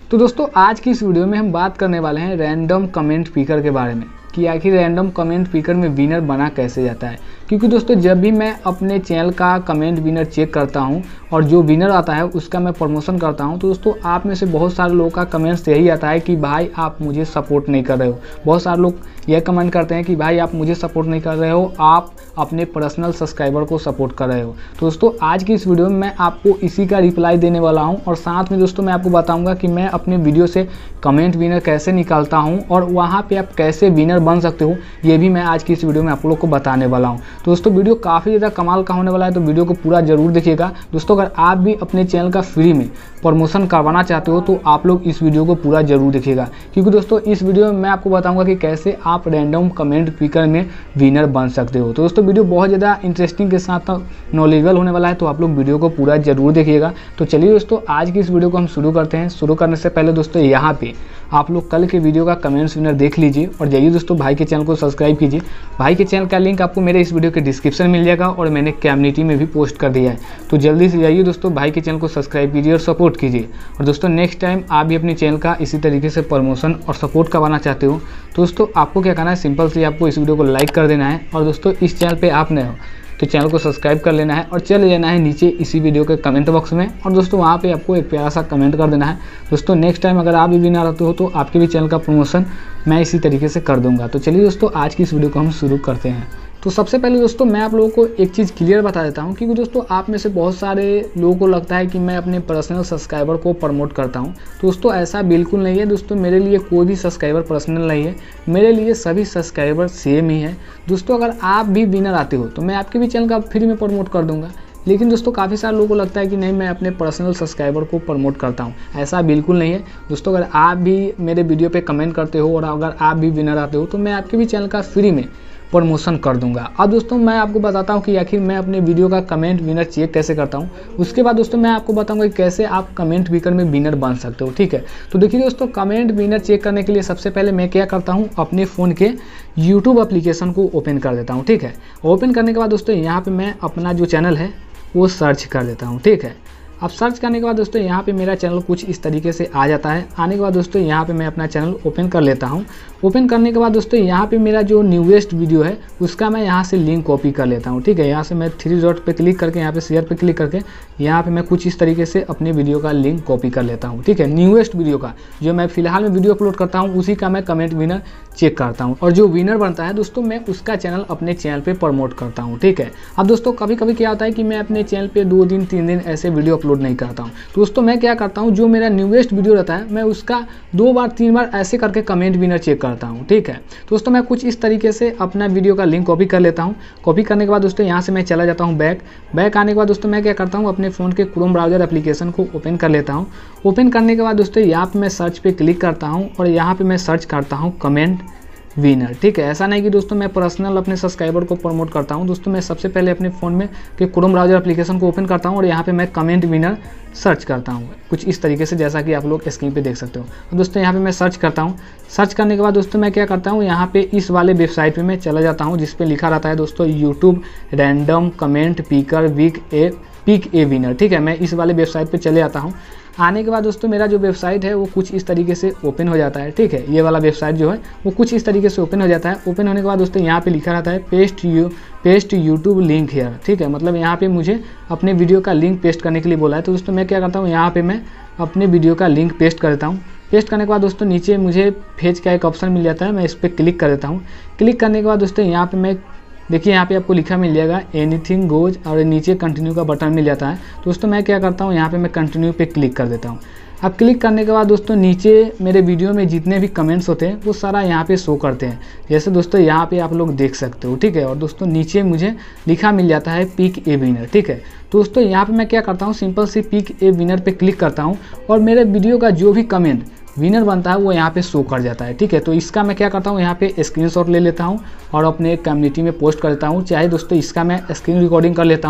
तो दोस्तों आज की इस वीडियो में हम बात करने वाले हैं रैंडम कमेंट पिकर के बारे में कि आखिर रैंडम कमेंट पिकर में विनर बना कैसे जाता है। क्योंकि दोस्तों जब भी मैं अपने चैनल का कमेंट विनर चेक करता हूं और जो विनर आता है उसका मैं प्रमोशन करता हूं, तो दोस्तों आप में से बहुत सारे लोगों का कमेंट्स यही आता है कि भाई आप मुझे सपोर्ट नहीं कर रहे हो। बहुत सारे लोग यह कमेंट करते हैं कि भाई आप मुझे सपोर्ट नहीं कर रहे हो, आप अपने पर्सनल सब्सक्राइबर को सपोर्ट कर रहे हो। तो दोस्तों आज की इस वीडियो में मैं आपको इसी का रिप्लाई देने वाला हूं और साथ में दोस्तों मैं आपको बताऊंगा कि मैं अपने वीडियो से कमेंट विनर कैसे निकालता हूं और वहां पे आप कैसे विनर बन सकते हो, ये भी मैं आज की इस वीडियो में आप लोग को बताने वाला हूं। तो दोस्तों वीडियो काफ़ी ज़्यादा कमाल का होने वाला है, तो वीडियो को पूरा जरूर देखिएगा। दोस्तों अगर आप भी अपने चैनल का फ्री में प्रमोशन करवाना चाहते हो तो आप लोग इस वीडियो को पूरा जरूर देखिएगा, क्योंकि दोस्तों इस वीडियो में मैं आपको बताऊंगा कि कैसे आप रैंडम कमेंट पिकर में विनर बन सकते हो। तो दोस्तों वीडियो बहुत ज़्यादा इंटरेस्टिंग के साथ नॉलेजेबल होने वाला है, तो आप लोग वीडियो को पूरा जरूर देखिएगा। तो चलिए दोस्तों आज की इस वीडियो को हम शुरू करते हैं। शुरू करने से पहले दोस्तों यहाँ पे आप लोग कल के वीडियो का कमेंट्स विनर देख लीजिए और जाइए दोस्तों भाई के चैनल को सब्सक्राइब कीजिए। भाई के चैनल का लिंक आपको मेरे इस वीडियो के डिस्क्रिप्शन में मिल जाएगा और मैंने कम्युनिटी में भी पोस्ट कर दिया है। तो जल्दी से जाइए दोस्तों भाई के चैनल को सब्सक्राइब कीजिए और सपोर्ट कीजिए। और दोस्तों नेक्स्ट टाइम आप भी अपने चैनल का इसी तरीके से प्रमोशन और सपोर्ट करवाना चाहते हो तो दोस्तों आपको क्या करना है, सिंपल से आपको इस वीडियो को लाइक कर देना है और दोस्तों इस चैनल पर आप नए हो तो चैनल को सब्सक्राइब कर लेना है और चले जाना है नीचे इसी वीडियो के कमेंट बॉक्स में और दोस्तों वहाँ पे आपको एक प्यारा सा कमेंट कर देना है। दोस्तों नेक्स्ट टाइम अगर आप भी विनर आते हो तो आपके भी चैनल का प्रमोशन मैं इसी तरीके से कर दूंगा। तो चलिए दोस्तों आज की इस वीडियो को हम शुरू करते हैं। तो सबसे पहले दोस्तों मैं आप लोगों को एक चीज़ क्लियर बता देता हूं, क्योंकि दोस्तों आप में से बहुत सारे लोगों को लगता है कि मैं अपने पर्सनल सब्सक्राइबर को प्रमोट करता हूं। तो दोस्तों ऐसा बिल्कुल नहीं है। दोस्तों मेरे लिए कोई भी सब्सक्राइबर पर्सनल नहीं है, मेरे लिए सभी सब्सक्राइबर सेम ही है। दोस्तों अगर आप भी विनर आते हो तो मैं आपके भी चैनल का फ्री में प्रमोट कर दूंगा। लेकिन दोस्तों काफ़ी सारे लोगों को लगता है कि नहीं मैं अपने पर्सनल सब्सक्राइबर को प्रमोट करता हूं। ऐसा बिल्कुल नहीं है दोस्तों। अगर आप भी मेरे वीडियो पे कमेंट करते हो और अगर आप भी विनर आते हो तो मैं आपके भी चैनल का फ्री में प्रमोशन कर दूंगा। अब दोस्तों मैं आपको बताता हूं कि आखिर मैं अपने वीडियो का कमेंट विनर चेक कैसे करता हूं। उसके बाद दोस्तों मैं आपको बताऊंगा कि कैसे आप कमेंट पिकर में विनर बन सकते हो। ठीक है, तो देखिए दोस्तों कमेंट विनर चेक करने के लिए सबसे पहले मैं क्या करता हूं, अपने फ़ोन के यूट्यूब एप्लीकेशन को ओपन कर देता हूँ। ठीक है, ओपन करने के बाद दोस्तों यहाँ पर मैं अपना जो चैनल है वो सर्च कर देता हूँ। ठीक है, अब सर्च करने के बाद दोस्तों यहाँ पे मेरा चैनल कुछ इस तरीके से आ जाता है। आने के बाद दोस्तों यहाँ पे मैं अपना चैनल ओपन कर लेता हूँ। ओपन करने के बाद दोस्तों यहाँ पे मेरा जो न्यूएस्ट वीडियो है उसका मैं यहाँ से लिंक कॉपी कर लेता हूँ। ठीक है, यहाँ से मैं 3 डॉट पे क्लिक करके यहाँ पे शेयर पे क्लिक करके यहाँ पे मैं कुछ इस तरीके से अपने वीडियो का लिंक कॉपी कर लेता हूँ। ठीक है, न्यूएस्ट वीडियो का जो मैं फिलहाल में वीडियो अपलोड करता हूँ उसी का मैं कमेंट विनर चेक करता हूँ और जो विनर बनता है दोस्तों मैं उसका चैनल अपने चैनल पे प्रमोट करता हूँ। ठीक है, अब दोस्तों कभी कभी क्या होता है कि मैं अपने चैनल पे 2 दिन 3 दिन ऐसे वीडियो अपलोड नहीं करता हूँ। दोस्तों मैं क्या करता हूँ, जो मेरा न्यूएस्ट वीडियो रहता है मैं उसका 2 बार 3 बार ऐसे करके कमेंट विनर चेक करता हूँ। ठीक है, दोस्तों मैं कुछ इस तरीके से अपना वीडियो का लिंक कॉपी कर लेता हूँ। कॉपी करने के बाद दोस्तों यहाँ से मैं चला जाता हूँ बैक आने के बाद दोस्तों मैं क्या करता हूँ, अपने फ़ोन के क्रोम ब्राउज़र एप्लीकेशन को ओपन कर लेता हूँ। ओपन करने के बाद दोस्तों यहाँ पे मैं सर्च पे क्लिक करता हूँ और यहाँ पे मैं सर्च करता हूँ कमेंट विनर। ठीक है, ऐसा नहीं कि दोस्तों मैं पर्सनल अपने सब्सक्राइबर को प्रमोट करता हूं। दोस्तों मैं सबसे पहले अपने फ़ोन में के क्रोम ब्राउज़र एप्लीकेशन को ओपन करता हूं और यहाँ पे मैं कमेंट विनर सर्च करता हूं कुछ इस तरीके से, जैसा कि आप लोग स्क्रीन पे देख सकते हो। तो दोस्तों यहाँ पे मैं सर्च करता हूं। सर्च करने के बाद दोस्तों मैं क्या करता हूँ, यहाँ पे इस वाले वेबसाइट पर मैं चला जाता हूँ जिस पर लिखा रहता है दोस्तों YouTube random comment picker pick a winner. ठीक है, मैं इस वाले वेबसाइट पे चले आता हूँ। आने के बाद दोस्तों मेरा जो वेबसाइट है वो कुछ इस तरीके से ओपन हो जाता है। ठीक है, ये वाला वेबसाइट जो है वो कुछ इस तरीके से ओपन हो जाता है। ओपन होने के बाद दोस्तों यहाँ पे लिखा रहता है पेस्ट यूट्यूब लिंक हेयर। ठीक है, मतलब यहाँ पे मुझे अपने वीडियो का लिंक पेस्ट करने के लिए बोला है। तो दोस्तों मैं क्या करता हूँ, यहाँ पे मैं अपने वीडियो का लिंक पेस्ट कर देता हूँ। पेस्ट करने के बाद दोस्तों नीचे मुझे भेज का एक ऑप्शन मिल जाता है, मैं इस पर क्लिक कर देता हूँ। क्लिक करने के बाद दोस्तों यहाँ पे मैं देखिए यहाँ पे आपको लिखा मिल जाएगा एनीथिंग गोज और नीचे कंटिन्यू का बटन मिल जाता है। दोस्तों मैं क्या करता हूँ, यहाँ पे मैं कंटिन्यू पे क्लिक कर देता हूँ। अब क्लिक करने के बाद दोस्तों नीचे मेरे वीडियो में जितने भी कमेंट्स होते हैं वो सारा यहाँ पे शो करते हैं, जैसे दोस्तों यहाँ पे आप लोग देख सकते हो। ठीक है, और दोस्तों नीचे मुझे लिखा मिल जाता है पिक ए विनर। ठीक है, दोस्तों यहाँ पे मैं क्या करता हूँ, सिंपल सी पिक ए विनर पे क्लिक करता हूँ और मेरे वीडियो का जो भी कमेंट विनर बनता है वो यहाँ पे शो कर जाता है। ठीक है, तो इसका मैं क्या करता हूँ, यहाँ पे स्क्रीनशॉट ले लेता हूँ और अपने कम्युनिटी में पोस्ट कर देता हूँ। चाहे दोस्तों इसका मैं स्क्रीन रिकॉर्डिंग कर लेता हूँ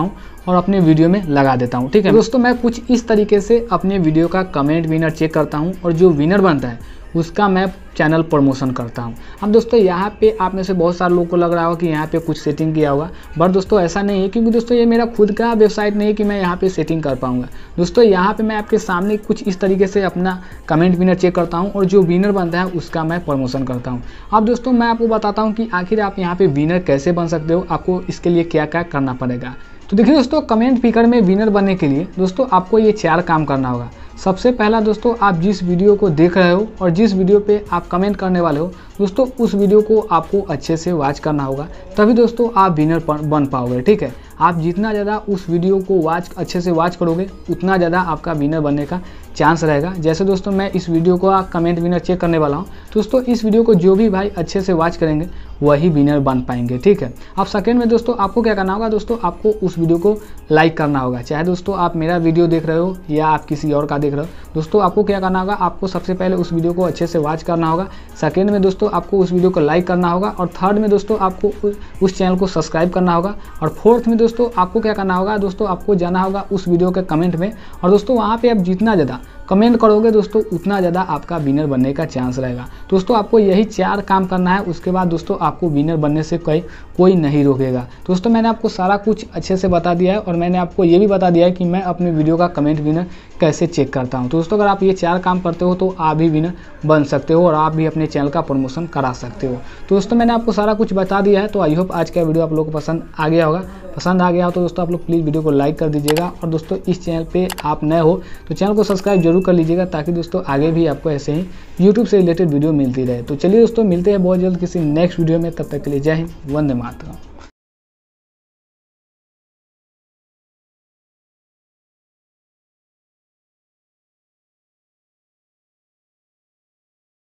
और अपने वीडियो में लगा देता हूँ। ठीक है दोस्तों, मैं कुछ इस तरीके से अपने वीडियो का कमेंट विनर चेक करता हूँ और जो विनर बनता है उसका मैं चैनल प्रमोशन करता हूँ। अब दोस्तों यहाँ पे आप में से बहुत सारे लोगों को लग रहा होगा कि यहाँ पे कुछ सेटिंग किया होगा, बट दोस्तों ऐसा नहीं है, क्योंकि दोस्तों ये मेरा खुद का वेबसाइट नहीं है कि मैं यहाँ पे सेटिंग कर पाऊँगा। दोस्तों यहाँ पे मैं आपके सामने कुछ इस तरीके से अपना कमेंट विनर चेक करता हूँ और जो विनर बनता है उसका मैं प्रमोशन करता हूँ। अब दोस्तों मैं आपको बताता हूँ कि आखिर आप यहाँ पे विनर कैसे बन सकते हो, आपको इसके लिए क्या क्या करना पड़ेगा। तो देखिए दोस्तों, कमेंट पिकर में विनर बनने के लिए दोस्तों आपको ये 4 काम करना होगा। सबसे पहला दोस्तों, आप जिस वीडियो को देख रहे हो और जिस वीडियो पे आप कमेंट करने वाले हो दोस्तों, उस वीडियो को आपको अच्छे से वॉच करना होगा, तभी दोस्तों आप विनर बन पाओगे। ठीक है, आप जितना ज़्यादा उस वीडियो को अच्छे से वॉच करोगे उतना ज़्यादा आपका विनर बनने का चांस रहेगा। जैसे दोस्तों मैं इस वीडियो को कमेंट विनर चेक करने वाला हूँ, दोस्तों इस वीडियो को जो भी भाई अच्छे से वॉच करेंगे वही विनर बन पाएंगे। ठीक है, अब सेकंड में दोस्तों आपको क्या करना होगा, दोस्तों आपको उस वीडियो को लाइक करना होगा। चाहे दोस्तों आप मेरा वीडियो देख रहे हो या आप किसी और का देख रहे हो, दोस्तों आपको क्या करना होगा, आपको सबसे पहले उस वीडियो को अच्छे से वॉच करना होगा। सेकंड में दोस्तों आपको उस वीडियो को लाइक करना होगा और थर्ड में दोस्तों आपको उस चैनल को सब्सक्राइब करना होगा और फोर्थ में दोस्तों आपको क्या करना होगा, दोस्तों आपको जाना होगा उस वीडियो के कमेंट में और दोस्तों वहाँ पे आप जितना ज़्यादा कमेंट करोगे दोस्तों उतना ज़्यादा आपका विनर बनने का चांस रहेगा। दोस्तों आपको यही 4 काम करना है, उसके बाद दोस्तों आपको विनर बनने से कोई नहीं रोकेगा। दोस्तों मैंने आपको सारा कुछ अच्छे से बता दिया है और मैंने आपको ये भी बता दिया है कि मैं अपने वीडियो का कमेंट विनर कैसे चेक करता हूँ। दोस्तों अगर आप ये 4 काम करते हो तो आप भी विनर बन सकते हो और आप भी अपने चैनल का प्रमोशन करा सकते हो। तो दोस्तों मैंने आपको सारा कुछ बता दिया है, तो आई होप आज का वीडियो आप लोगों को पसंद आ गया होगा। पसंद आ गया हो तो दोस्तों आप लोग प्लीज़ वीडियो को लाइक कर दीजिएगा और दोस्तों इस चैनल पे आप नए हो तो चैनल को सब्सक्राइब जरूर कर लीजिएगा, ताकि दोस्तों आगे भी आपको ऐसे ही यूट्यूब से रिलेटेड वीडियो मिलती रहे। तो चलिए दोस्तों मिलते हैं बहुत जल्द किसी नेक्स्ट वीडियो में, तब तक के लिए जय हिंद, वंदे मातरम।